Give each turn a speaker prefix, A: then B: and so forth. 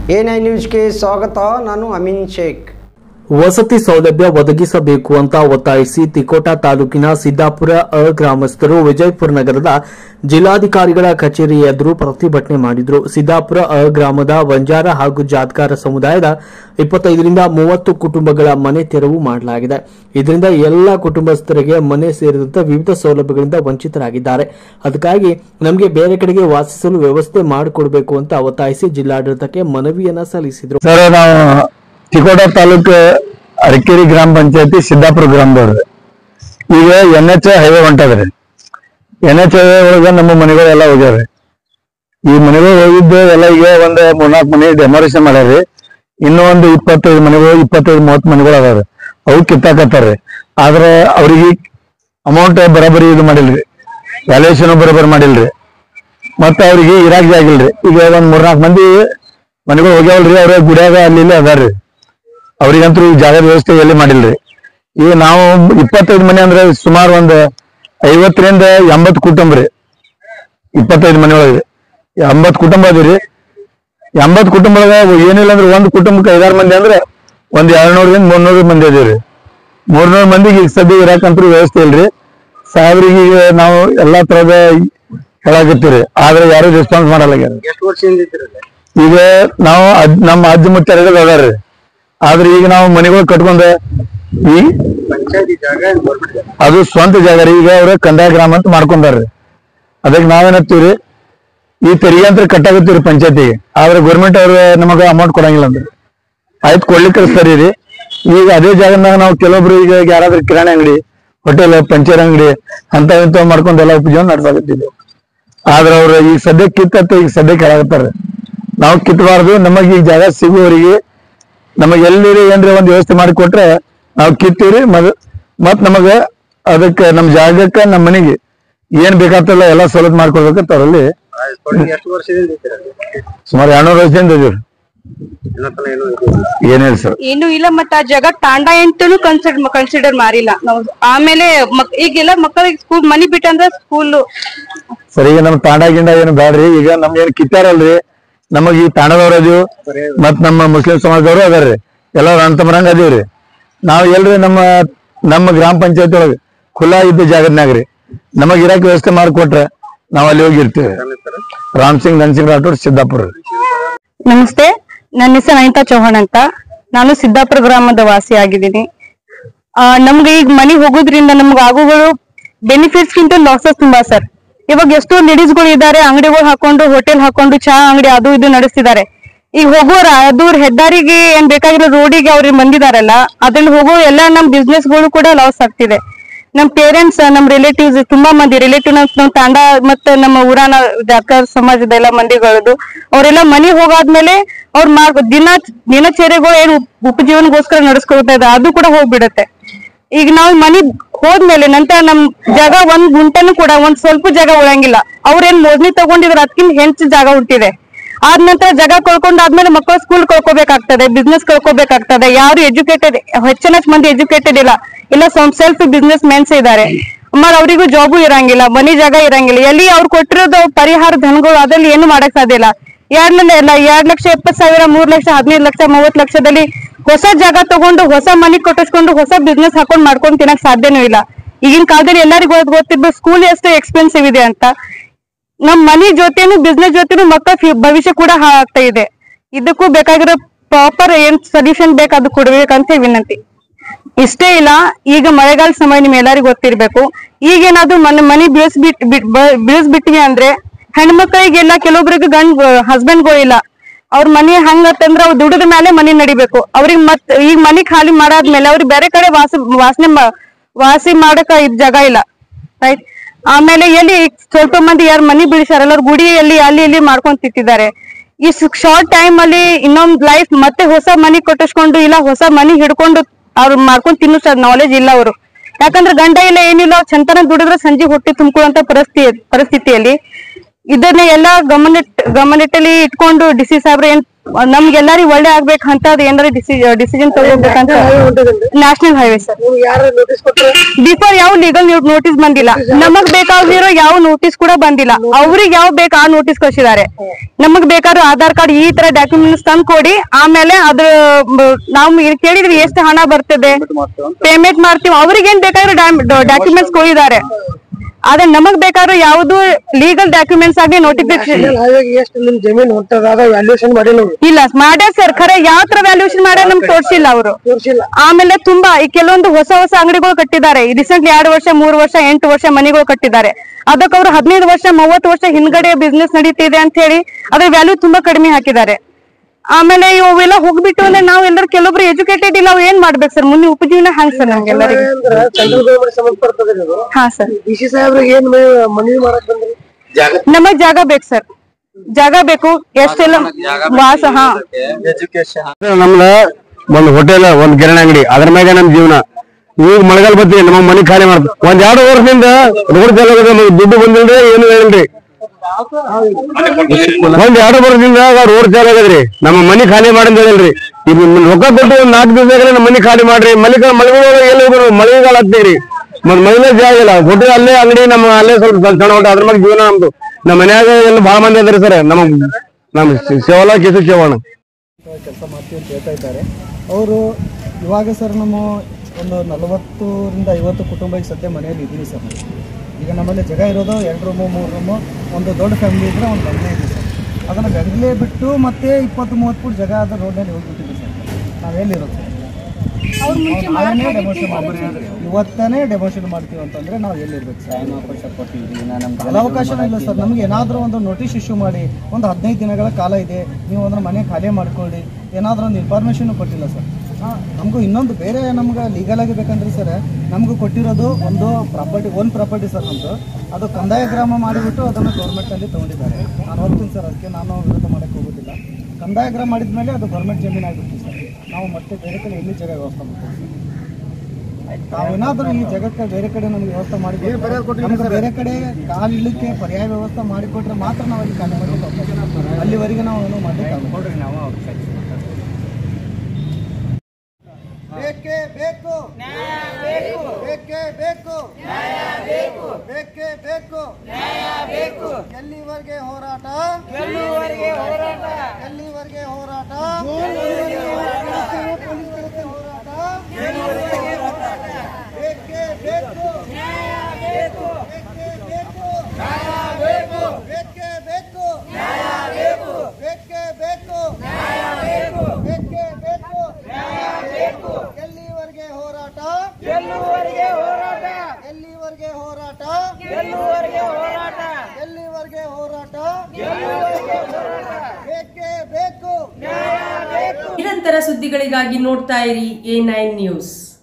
A: A9 ನ್ಯೂಸ್ಗೆ ಸ್ವಾಗತ. ನಾನು ಅಮೀನ್ ಶೇಖ್.
B: ವಸತಿ ಸೌಲಭ್ಯ ಒದಗಿಸಬೇಕು ಅಂತ ಒತ್ತಾಯಿಸಿ ತಿಕೋಟ ತಾಲೂಕಿನ ಸಿದ್ದಾಪುರ ಗ್ರಾಮಸ್ಥರು ವಿಜಯಪುರ ನಗರದ ಜಿಲ್ಲಾಧಿಕಾರಿಗಳ ಕಚೇರಿ ಎದುರು ಪ್ರತಿಭಟನೆ ಮಾಡಿದರು. ಸಿದ್ದಾಪುರ ಗ್ರಾಮದ ಬಂಜಾರ ಹಾಗೂ ಜಾತ್ಕಾರ ಸಮುದಾಯದ 25ರಿಂದ 30 ಕುಟುಂಬಗಳ ಮನೆ ತೆರವು ಮಾಡಲಾಗಿದೆ. ಇದರಿಂದ ಎಲ್ಲ ಕುಟುಂಬಸ್ಥರಿಗೆ ಮನೆ ಸೇರಿದಂತೆ ವಿವಿಧ ಸೌಲಭ್ಯಗಳಿಂದ ವಂಚಿತರಾಗಿದ್ದಾರೆ. ಅದಕ್ಕಾಗಿ ನಮಗೆ ಬೇರೆ ಕಡೆಗೆ ವಾಸಿಸಲು ವ್ಯವಸ್ಥೆ ಮಾಡಿಕೊಡಬೇಕು ಅಂತ ಒತ್ತಾಯಿಸಿ ಜಿಲ್ಲಾಡಳಿತಕ್ಕೆ ಮನವಿಯನ್ನ ಸಲ್ಲಿಸಿದರು.
C: ತಿಕೋಟ ತಾಲೂಕು ಅರಕೇರಿ ಗ್ರಾಮ ಪಂಚಾಯತಿ ಸಿದ್ದಾಪುರ ಗ್ರಾಮದವ್ರಿ. ಈಗ NH ಹೈವೇ ಹೊಂಟದ್ರಿ. NH ಹೈವೇ ಒಳಗ ನಮ್ಮ ಮನೆಗಳೆಲ್ಲ ಹೋಗ್ಯಾವ್ರಿ. ಈ ಮನೆಗಳು ಹೋಗಿದ್ದು ಎಲ್ಲ ಈಗ ಒಂದ್ 3-4 ಮನೆ ಡೆಮೊರೇಷನ್ ಮಾಡ್ಯಾರ್ರಿ. ಇನ್ನೂ ಒಂದು 25 ಮನೆಗಳು 25-30 ಮನೆಗಳು ಅದಾವ್ರಿ. ಅವು ಕಿತ್ತಾಕತ್ತಾರ್ರಿ. ಆದ್ರೆ ಅವ್ರಿಗೆ ಅಮೌಂಟ್ ಬರೋಬ್ಬರಿ ಇದು ಮಾಡಿಲ್ರಿ, ವ್ಯಾಲ್ಯೂಯೇಷನ್ ಬರೋಬ್ಬರಿ ಮಾಡಿಲ್ರಿ. ಮತ್ತ ಅವ್ರಿಗೆ ಇರಾಕ್ ಜಾಗ ಇಲ್ರಿ. ಈಗ ಒಂದ್ 3-4 ಮಂದಿ ಮನೆಗಳು ಹೋಗ್ಯಾವಲ್ರಿ. ಅವ್ರ ಗುಡಿಯಾಗ ಅಲ್ಲಿ ಇಲ್ಲಿ ಅದಾರ್ರಿ. ಅವ್ರಿಗಂತೂ ಈ ಜಾಗದ ವ್ಯವಸ್ಥೆ ಎಲ್ಲಿ ಮಾಡಿಲ್ರಿ. ಈಗ ನಾವು 25 ಮನೆ ಅಂದ್ರೆ ಸುಮಾರು ಒಂದು 50ರಿಂದ 80 ಕುಟುಂಬ ರೀ. 25 ಮನೆ ಒಳಗೆ 80 ಕುಟುಂಬ ಅದಿರಿ. 80 ಕುಟುಂಬ ಒಳಗ ಏನಿಲ್ಲ ಅಂದ್ರೆ ಒಂದು ಕುಟುಂಬಕ್ಕೆ 5-6 ಮಂದಿ ಅಂದ್ರೆ ಒಂದ್ 200ರಿಂದ 300 ಮಂದಿ ಅದಿವ್ರಿ. 300 ಮಂದಿಗೆ ಈಗ ಸದ್ಯ ಇರಾಕಂತೂ ವ್ಯವಸ್ಥೆ ಇಲ್ರಿ. ಸಾಹೇಬ್ರಿಗೆ ಈಗ ನಾವು ಎಲ್ಲಾ ತರದ ಹೇಳಾಕತ್ತೀವ್ರಿ, ಆದ್ರೆ ಯಾರು ರೆಸ್ಪಾನ್ಸ್ ಮಾಡಲ್ಲ. ಈಗ ನಾವು ನಮ್ಮ ಅಜ್ಜ ಮುತ್ತಾರ ಅದಾರ್ರಿ. ಆದ್ರೆ ಈಗ ನಾವು ಮನೆಗಳು ಕಟ್ಕೊಂಡ ಈ ಅದು ಸ್ವಂತ ಜಾಗ ರೀ. ಈಗ ಅವ್ರ ಕಂದಾಯ ಗ್ರಾಮ ಅಂತ ಮಾಡ್ಕೊಂಡಾರ್ರಿ. ಅದಕ್ಕೆ ನಾವೇನತ್ತೀವ್ರಿ, ಈ ತೆರಿಗೆ ಅಂತ ಕಟ್ಟಾಗತ್ತೀವ್ರಿ ಪಂಚಾಯತಿಗೆ. ಆದ್ರೆ ಗೌರ್ಮೆಂಟ್ ಅವ್ರ ನಮಗ ಅಮೌಂಟ್ ಕೊಡಂಗಿಲ್ಲ ಅಂದ್ರಿ. ಆಯ್ತು ಕೊಡ್ಲಿಕ್ಕೆ ಸರಿ ರೀ. ಈಗ ಅದೇ ಜಾಗದಾಗ ನಾವು ಕೆಲವೊಬ್ರು ಈಗ ಯಾರಾದ್ರೂ ಕಿರಾಣಿ ಅಂಗಡಿ, ಹೋಟೆಲ್, ಪಂಚರ್ ಅಂಗಡಿ ಅಂತ ಮಾಡ್ಕೊಂಡು ಎಲ್ಲ ಉಪಜೀವನ ನಡ್ಸಾಕತ್ತಿದ್ವಿ. ಆದ್ರ ಅವ್ರು ಈಗ ಸದ್ಯಕ್ಕೆ ಕಿತ್ತತ್ತ ಈಗ ಸದ್ಯಕ್ಕೆ ಹೇಳಾಕತ್ತಾರ. ನಾವು ಕಿತ್ತಬಾರ್ದು, ನಮಗ್ ಈಗ ಜಾಗ ಸಿಗುವವರಿಗೆ ನಮಗ್ ಎಲ್ಲಿ ಏನ್ರಿ ಒಂದ್ ವ್ಯವಸ್ಥೆ ಮಾಡಿ ಕೊಟ್ರೆ ನಾವು ಕಿತ್ತೀವ್ರಿ. ಮತ್ ನಮಗ ಅದಕ್ಕೆ ನಮ್ ಜಾಗಕ್ಕ ನಮ್ಮ ಮನೆಗೆ ಏನ್ ಬೇಕಾಗ್ತಲ್ಲ ಎಲ್ಲಾ ಸವಲತ್ತು ಮಾಡ್ಕೊಡ್ಬೇಕಂತ ಅವರಲ್ಲಿ ಸುಮಾರು 200 ವರ್ಷದಿಂದ ಇದೀವ್ರಿ. ಏನಿಲ್ಲ ಸರ್,
D: ಏನು ಇಲ್ಲ. ಮತ್ತ ಆ ಜಾಗ ತಾಂಡ ಎಂತೂ ಕನ್ಸಿಡರ್ ಮಾಡಿಲ್ಲ ನಾವು. ಆಮೇಲೆ ಈಗೆಲ್ಲ ಮಕ್ಕಳಿಗೆ ಸ್ಕೂಲ್ ಮನಿ ಬಿಟ್ಟಂದ್ರ ಸ್ಕೂಲ್
C: ಸರ್. ಈಗ ನಮ್ ತಾಂಡ ಗಿಂಡ ಏನು ಬ್ಯಾಡ್ರಿ. ಈಗ ನಮ್ಗೆ ಏನ್ ಕಿತ್ತಾರಲ್ರಿ, ನಮಗ್ ಈ ತಾಂಡದವ್ರ ಅದೀವ್ ಮತ್ ನಮ್ಮ ಮುಸ್ಲಿಂ ಸಮಾಜದವ್ರು ಅದಾರ್ರಿ. ಎಲ್ಲಾರು ಅಂತಮರಂಗ ಅದೀವ್ರಿ. ನಾವ್ ಎಲ್ರಿ ನಮ್ಮ ಗ್ರಾಮ ಪಂಚಾಯತಿ ಒಳಗ ಖುಲ್ಲಾ ಇದ್ದ ಜಾಗದ್ನಾಗ್ರಿ ನಮಗ್ ಇರಾಕ್ ವ್ಯವಸ್ಥೆ ಮಾಡಿಕೊಟ್ರೆ ನಾವ್ ಅಲ್ಲಿ ಹೋಗಿರ್ತೀವಿ. ರಾಮ್ ಸಿಂಗ್ ಧನ್ಸಿಂಗ್ ರಾಠೋಡ್, ಸಿದ್ದಾಪುರ.
D: ನಮಸ್ತೆ, ನನ್ನ ಹೆಸರು ಅನಿತಾ ಚೌಹಾಣ್ ಅಂತ. ನಾನು ಸಿದ್ದಾಪುರ ಗ್ರಾಮದ ವಾಸಿ ಆಗಿದ್ದೀನಿ. ನಮ್ಗೆ ಈಗ ಮನೆಗೆ ಹೋಗೋದ್ರಿಂದ ನಮ್ಗೆ ಆಗುಗಳು ಬೆನಿಫಿಟ್ಸ್ ಗಿಂತ ಲಾಸಸ್ ತುಂಬಾ ಸರ್. ಇವಾಗ ಎಷ್ಟೋ ಲೇಡೀಸ್ಗಳು ಇದ್ದಾರೆ, ಅಂಗಡಿಗಳು ಹಾಕೊಂಡು, ಹೋಟೆಲ್ ಹಾಕೊಂಡು, ಚಹಾ ಅಂಗಡಿ ಅದು ಇದು ನಡೆಸ್ತಿದ್ದಾರೆ. ಈಗ ಹೋಗೋರ ಅದು ಹೆದ್ದಾರಿಗೆ ಏನ್ ಬೇಕಾಗಿರೋ ರೋಡಿಗೆ ಅವ್ರಿಗೆ ಬಂದಿದಾರಲ್ಲ, ಅದ್ರಲ್ಲಿ ಹೋಗೋ ಎಲ್ಲ ನಮ್ ಬಿಸ್ನೆಸ್ ಗಳು ಕೂಡ ಲಾಸ್ ಆಗ್ತಿದೆ. ನಮ್ ಪೇರೆಂಟ್ಸ್, ನಮ್ ರಿಲೇಟಿವ್ಸ್ ತುಂಬಾ ಮಂದಿ ರಿಲೇಟಿವ್ ನಮ್ ತಾಂಡ ಮತ್ತೆ ನಮ್ಮ ಊರಾನ ಜಾತ್ಕಾರ ಸಮಾಜದ ಎಲ್ಲ ಮಂದಿಗಳದು ಅವರೆಲ್ಲ ಮನೆ ಹೋಗಾದ್ಮೇಲೆ ಅವ್ರ ದಿನಚರ್ಯಗಳು ಏನ್ ಉಪಜೀವನಗೋಸ್ಕರ ನಡೆಸ್ಕೊಳ್ತಾ ಇದ್ದಾರೆ ಅದು ಕೂಡ ಹೋಗ್ಬಿಡತ್ತೆ. ಈಗ ನಾವು ಮನಿ ಹೋದ್ಮೇಲೆ ನಂತರ ನಮ್ ಜಾಗ 1 ಗುಂಟೆನೂ ಕೂಡ ಒಂದ್ ಸ್ವಲ್ಪ ಜಾಗ ಉಳಂಗಿಲ್ಲ. ಅವ್ರೇನ್ ಮೋಜನಿ ತಗೊಂಡಿದ್ರೆ ಅದಕ್ಕಿಂತ ಹೆಚ್ಚು ಜಾಗ ಹುಟ್ಟಿದೆ. ಆದ ನಂತರ ಜಾಗ ಕಳ್ಕೊಂಡಾದ್ಮೇಲೆ ಮಕ್ಕಳು ಸ್ಕೂಲ್ ಕಳ್ಕೊಬೇಕಾಗ್ತದೆ, ಬಿಸ್ನೆಸ್ ಕಳ್ಕೊಬೇಕಾಗ್ತದೆ. ಯಾರು ಎಜುಕೇಟೆಡ್, ಹೆಚ್ಚಿನ ಮಂದಿ ಎಜುಕೇಟೆಡ್ ಇಲ್ಲ ಸೆಲ್ಫ್ ಬಿಸ್ನೆಸ್ ಮೆನ್ಸ್ ಇದ್ದಾರೆ. ಆಮೇಲೆ ಅವರಿಗೂ ಜಾಬು ಇರಂಗಿಲ್ಲ, ಮನಿ ಜಾಗ ಇರಂಗಿಲ್ಲ. ಎಲ್ಲಿ ಅವ್ರು ಕೊಟ್ಟಿರೋದು ಪರಿಹಾರ ಧನಗಳು ಅದ್ರಲ್ಲಿ ಏನು ಮಾಡಕ್ ಸಾಧ್ಯ ಇಲ್ಲ. 2,70,000, 3 ಲಕ್ಷ, 15 ಲಕ್ಷ, 30 ಲಕ್ಷದಲ್ಲಿ ಹೊಸ ಜಾಗ ತಗೊಂಡು ಹೊಸ ಮನಿ ಕಟ್ಟಿಸ್ಕೊಂಡು ಹೊಸ ಬಿಸ್ನೆಸ್ ಹಾಕೊಂಡ್ ಮಾಡ್ಕೊಂಡು ತಿನ್ನಕ್ ಸಾಧ್ಯನೂ ಇಲ್ಲ. ಈಗಿನ ಕಾಲದಲ್ಲಿ ಎಲ್ಲರಿಗೂ ಗೊತ್ತಿದ್ದು ಸ್ಕೂಲ್ ಎಷ್ಟು ಎಕ್ಸ್ಪೆನ್ಸಿವ್ ಇದೆ ಅಂತ. ನಮ್ ಮನಿ ಜೊತೆನು ಬಿಸ್ನೆಸ್ ಜೊತೆನು ಮಕ್ಕಳ ಭವಿಷ್ಯ ಕೂಡ ಹಾಳಾಗ್ತಾ ಇದೆ. ಇದಕ್ಕೂ ಬೇಕಾಗಿರೋ ಪ್ರಾಪರ್ ಏನ್ ಸೊಲ್ಯೂಷನ್ ಬೇಕಾದ್ ಕೊಡ್ಬೇಕಂತ ವಿನಂತಿ. ಇಷ್ಟೇ ಇಲ್ಲ, ಈಗ ಮಳೆಗಾಲ ಸಮಯ ನಿಮ್ ಎಲ್ಲರಿಗೂ ಗೊತ್ತಿರ್ಬೇಕು. ಈಗೇನಾದ್ರು ಮನಿ ಬೀಳಿಸ್ಬಿಟ್ಟಿವಿ ಅಂದ್ರೆ ಹೆಣ್ಮಕ್ಳಿಗೆಲ್ಲ ಕೆಲವೊಬ್ರಿಗೆ ಹಸ್ಬೆಂಡ್ಗಳು ಇಲ್ಲ. ಅವ್ರ ಮನಿ ಹಂಗತ್ತಂದ್ರ ಅವ್ರು ದುಡಿದ ಮೇಲೆ ಮನಿ ನಡಿಬೇಕು. ಅವ್ರಿಗೆ ಈಗ ಮನಿ ಖಾಲಿ ಮಾಡಾದ್ಮೇಲೆ ಅವ್ರಿಗೆ ಬೇರೆ ಕಡೆ ವಾಸಿ ಮಾಡಕ ಜಾಗ ಇಲ್ಲ, ರೈಟ್. ಆಮೇಲೆ ಎಲ್ಲಿ ಸ್ವಲ್ಪ ಮಂದಿ ಯಾರು ಮನಿ ಬೀಳಿಸಾರಲ್ಲ ಅವ್ರ ಗುಡಿಯಲ್ಲಿ ಅಲ್ಲಿ ಇಲ್ಲಿ ಮಾಡ್ಕೊಂಡ್ ತಿಂತಿದ್ದಾರೆ. ಈ ಶಾರ್ಟ್ ಟೈಮ್ ಅಲ್ಲಿ ಇನ್ನೊಂದ್ ಲೈಫ್ ಮತ್ತೆ ಹೊಸ ಮನಿ ಕಟ್ಟಿಸ್ಕೊಂಡು ಇಲ್ಲ ಹೊಸ ಮನಿ ಹಿಡ್ಕೊಂಡು ಅವ್ರು ಮಾಡ್ಕೊಂಡ್ ತಿನ್ನೋ ನಾಲೆಜ್ ಇಲ್ಲ ಅವರು. ಯಾಕಂದ್ರೆ ಗಂಡ ಇಲ್ಲ ಏನಿಲ್ಲ, ಚಂತನ ದುಡಿದ್ರೆ ಸಂಜೆ ಹೊಟ್ಟೆ ತುಂಬಿಕೊಳ್ಳುವಂತ ಪರಿಸ್ಥಿತಿಯಲ್ಲಿ ಇದನ್ನ ಎಲ್ಲಾ ಗಮನದಲ್ಲಿ ಇಟ್ಕೊಂಡು DC ಸಾಹೇಬ್ರು ಏನ್ ನಮ್ಗೆಲ್ಲರಿಗೂ ಒಳ್ಳೆ ಆಗ್ಬೇಕಂತ ಅದ್ ಏನಾರ ಡಿಸಿಷನ್ ತಗೋಬೇಕಂತ ನ್ಯಾಷನಲ್ ಹೈವೇ ಸರ್. ಬಿಫೋರ್ ಯಾವ ಲೀಗಲ್ ನೋಟಿಸ್ ಬಂದಿಲ್ಲ, ನಮಗ್ ಬೇಕಾಗಿರೋ ಯಾವ ನೋಟಿಸ್ ಕೂಡ ಬಂದಿಲ್ಲ. ಅವ್ರಿಗೆ ಯಾವ ಬೇಕು ಆ ನೋಟಿಸ್ ಕಳಿಸಿದ್ದಾರೆ. ನಮಗ್ ಬೇಕಾದ್ರೂ ಆಧಾರ್ ಕಾರ್ಡ್ ಈ ತರ ಡಾಕ್ಯುಮೆಂಟ್ಸ್ ತಂದು ಕೊಡಿ, ಆಮೇಲೆ ಅದ್ರ ನಾವು ಕೇಳಿದ್ವಿ ಎಷ್ಟು ಹಣ ಬರ್ತದೆ ಪೇಮೆಂಟ್ ಮಾಡ್ತೀವಿ, ಅವ್ರಿಗೇನ್ ಬೇಕಾದ್ರೂ ಡಾಕ್ಯುಮೆಂಟ್ಸ್ ಕೊಟ್ಟಿದ್ದಾರೆ. ಆದ್ರೆ ನಮಗ್ ಬೇಕಾದ್ರೂ ಯಾವ್ದು ಲೀಗಲ್ ಡಾಕ್ಯುಮೆಂಟ್ಸ್ ಆಗಿ ನೋಟಿಫಿಕೇಶನ್ ಇಲ್ಲ ಮಾಡ್ಯಾರ ಸರ್. ಖರೆ ಯಾವ ತರ ವ್ಯಾಲ್ಯೂಯೇಷನ್ ಮಾಡ್ಯಾರ ನಮ್ಗೆ ತೋರ್ಸಿಲ್ಲ ಅವರು. ಆಮೇಲೆ ತುಂಬಾ ಈ ಕೆಲವೊಂದು ಹೊಸ ಅಂಗಡಿಗಳು ಕಟ್ಟಿದ್ದಾರೆ. ರೀಸೆಂಟ್ಲಿ 2 ವರ್ಷ 3 ವರ್ಷ 8 ವರ್ಷ ಮನೆಗಳು ಕಟ್ಟಿದ್ದಾರೆ. ಅದಕ್ಕೆ ಅವರು 15 ವರ್ಷ 30 ವರ್ಷ ಹಿಂದ್ಗಡೆ ಬಿಸ್ನೆಸ್ ನಡೀತಿದೆ ಅಂತ ಹೇಳಿ ಅದ್ರ ವ್ಯಾಲ್ಯೂ ತುಂಬಾ ಕಡಿಮೆ ಹಾಕಿದ್ದಾರೆ. ಆಮೇಲೆ ಇವೆಲ್ಲ ಹೋಗ್ಬಿಟ್ಟು ಅಂದ್ರೆ ನಾವ್ ಎಲ್ಲರೂ ಕೆಲವೊಬ್ರು ಎಜುಕೇಟೆಡ್ ಇಲ್ಲ, ಏನ್ ಮಾಡ್ಬೇಕು ಸರ್? ಮುಂದೆ ಉಪಜೀವನ ಹ್ಯಾಂಗ್ ಸರ್ ನಮ್ಗೆಲ್ಲರಿಗೂ? ಹಾ ಸರ್, ನಮಗ್ ಜಾಗ ಬೇಕು ಸರ್, ಜಾಗ ಬೇಕು. ಎಷ್ಟೆಲ್ಲ ವಾಸ ಹಾ
C: ನಮ್ದ ಒಂದ್ ಹೋಟೆಲ್ ಒಂದ್ ಕಿರಾಣಿ ಅಂಗಡಿ ಅದ್ರ ಮ್ಯಾಗ ನಮ್ ಜೀವನ. ಈಗ ಮಳೆಗಾಲ ಬತ್ತಿ ನಮ್ಮ ಮನಿ ಖಾಲಿ ಮಾಡ್ತ ಒಂದ್ 2 ವರ್ಷದಿಂದ ರೋಡ್ ದುಡ್ಡು ಬಂದಿಲ್ರಿ, ಏನು ಹೇಳಿಲ್ರಿ. ಒಂದ್ 2 ವರ್ಷದಿಂದ ರೋಡ್ ಚಾಲು ಆಗದ್ರಿ, ನಮ್ಮ ಮನಿ ಖಾಲಿ ಮಾಡಂತ ಹೇಳಿಲ್ರಿ. ಈಗ ರೊಕ್ಕ ಕೊಟ್ಟು ಒಂದ್ 4 ದಿವಸದಾಗ ನಮ್ಮ ಮನಿ ಖಾಲಿ ಮಾಡ್ರಿ. ಮಳೆಗಾಲ ಎಲ್ಲಿ ಹೋಗೋರು? ಮಳೆಗಾಲ ಆಗ್ತೀರಿ, ಮತ್ ಮೈಲೇ ಜಾಗ ಇಲ್ಲ. ಹೋಟೆಲ್ ಅಲ್ಲೇ ಅಂಗಡಿ ನಮ್ಮ ಅಲ್ಲೇ ಸ್ವಲ್ಪ ಸಣ್ಣ ಹೋಟೆಲ್, ಅದ್ರ ಮ್ಯಾಗ ಜೀವನ ನಮ್ದು. ನಮ್ಮ ಮನ್ಯಾಗ ಎಲ್ಲ ಬಾಳ ಮಂದಿ ಅದ್ರಿ ಸರ್. ನಮ್ ಸೇವಲ ಕೇಸು ಚೇವಣ
E: ಕೆಲಸ ಮಾಡ್ತೀವಿ ಅಂತ ಹೇಳ್ತಾ ಇದ್ದಾರೆ ಅವರು. ಇವಾಗ ಸರ್ ನಮ್ಮ ಒಂದು 40ರಿಂದ 50 ಕುಟುಂಬ ಈಗ ಸದ್ಯ ಮನೆಯಲ್ಲಿ ಇದ್ದೀವಿ ಸರ್. ಈಗ ನಮ್ಮಲ್ಲಿ ಜಾಗ ಇರೋದು 2 ರೂಮು 3 ರೂಮು, ಒಂದು ದೊಡ್ಡ ಫ್ಯಾಮಿಲಿ ಇದ್ರೆ ಒಂದು ಬಂಗ್ಲೆ ಇದೆ ಸರ್. ಅದನ್ನು ಗಂಗ್ಲೆ ಬಿಟ್ಟು ಮತ್ತೆ 20-30 ಫುಟ್ ಜಾಗ ಅದ ರೋಡ್ನಲ್ಲಿ ಹೋಗ್ಬಿಟ್ಟಿದೆ ಸರ್. ನಾವೆಲ್ಲಿರೋದು ಸರ್? ಇವತ್ತನೇ ಡೆಮೋನ್ಸ್ಟ್ರೇಟ್ ಮಾಡ್ತೀವಿ ಅಂತಂದ್ರೆ ನಾವು ಎಲ್ಲಿರ್ಬೇಕು ಸರ್? ಅವಕಾಶನೇ ಇಲ್ಲ ಸರ್. ನಮ್ಗೆ ಏನಾದರೂ ಒಂದು ನೋಟಿಸ್ ಇಶ್ಯೂ ಮಾಡಿ, ಒಂದು 15 ದಿನಗಳ ಕಾಲ ಇದೆ, ನೀವು ಅದನ್ನ ಮನೆ ಖಾಲಿ ಮಾಡ್ಕೊಳ್ಳಿ, ಏನಾದರೂ ಒಂದು ಇನ್ಫಾರ್ಮೇಷನ್ ಕೊಟ್ಟಿಲ್ಲ ಸರ್. ನಮಗೂ ಇನ್ನೊಂದು ಬೇರೆ ನಮ್ಗೆ ಲೀಗಲ್ ಆಗಿ ಬೇಕಂದ್ರೆ ಸರ್, ನಮಗೂ ಕೊಟ್ಟಿರೋದು ಒಂದು ಓನ್ ಪ್ರಾಪರ್ಟಿ ಸರ್ ನಮ್ಮದು. ಅದು ಕಂದಾಯ ಗ್ರಾಮ ಮಾಡಿಬಿಟ್ಟು ಅದನ್ನು ಗೌರ್ಮೆಂಟಲ್ಲಿ ತೊಗೊಂಡಿದ್ದಾರೆ. ನಾನು ಹೋಗ್ತೀನಿ ಸರ್, ಅದಕ್ಕೆ ನಾನು ವಿರೋಧ ಮಾಡೋಕ್ಕೆ ಹೋಗೋದಿಲ್ಲ. ಕಂದಾಯ ಗ್ರಾಮ ಮಾಡಿದ ಮೇಲೆ ಅದು ಗೌರ್ಮೆಂಟ್ ಜಮೀನು ಆಗಿಬಿಡ್ತೀವಿ ಸರ್. ನಾವು ಮತ್ತೆ ಬೇರೆ ಕಡೆ ಎಲ್ಲಿ ಜಾಗ ವ್ಯವಸ್ಥೆ ಮಾಡ್ತೀವಿ ಸರ್. ತಾವೇನಾದರೂ ಈ ಜಾಗಕ್ಕೆ ಬೇರೆ ಕಡೆ ನಮಗೆ ವ್ಯವಸ್ಥೆ ಮಾಡಿಕೊಟ್ರೆ, ಬೇರೆ ಕಡೆ ಕಾಲಿಡಲಿಕ್ಕೆ ಪರ್ಯಾಯ ವ್ಯವಸ್ಥೆ ಮಾಡಿಕೊಟ್ರೆ ಮಾತ್ರ ನಾವು ಅಲ್ಲಿ ಖಾಲಿ ಮಾಡಲಿಕ್ಕೆ, ಅಲ್ಲಿವರೆಗೆ ನಾವು ಏನು ಮಾಡಲಿಕ್ಕೆ ಕೊಡ್ರಿ. ನಾವು ಬೇಕೇ ಬೇಕು, ನ್ಯಾಯ ಬೇಕು, ಬೇಕೇ ಬೇಕು, ನ್ಯಾಯ ಬೇಕು, ಬೇಕೇ ಬೇಕು, ನ್ಯಾಯ ಬೇಕು. ಎಲ್ಲಿವರೆಗೆ ಹೋರಾಟ? ಎಲ್ಲಿವರೆಗೆ ಹೋರಾಟ? ಎಲ್ಲಿವರೆಗೆ ಹೋರಾಟ? ಪೊಲೀಸ್ ವಿರುದ್ಧ ಹೋರಾಟ. ಬೇಕೇ ಬೇಕು, ನ್ಯಾಯ ಬೇಕು, ಬೇಕೇ ಬೇಕು, ನ್ಯಾಯ ಬೇಕು, ಬೇಕೇ ಬೇಕು, ನ್ಯಾಯ ಬೇಕು, ಬೇಕೇ ಬೇಕು, ನ್ಯಾಯ ಬೇಕು, ಬೇಕೇ ಬೇಕು, ನ್ಯಾಯ ಬೇಕು. ಎಲ್ಲಿವರೆಗೆ ಹೋರಾಟ? ಎಲ್ಲಿವರೆಗೆ ಹೋರಾಟ? ಎಲ್ಲಿವರೆಗೆ ಹೋರಾಟ? ಎಲ್ಲಿವರೆಗೆ ಹೋರಾಟ? ಎಲ್ಲಿವರೆಗೆ ಹೋರಾಟ? ಎಲ್ಲಿವರೆಗೆ ಹೋರಾಟ? ಬೇಕೇ ಬೇಕು, ನ್ಯಾಯ ಬೇಕು.
F: ನಿರಂತರ ಸುದ್ದಿಗಳಿಗಾಗಿ ನೋಡ್ತಾ ಇರಿ A9 ನ್ಯೂಸ್.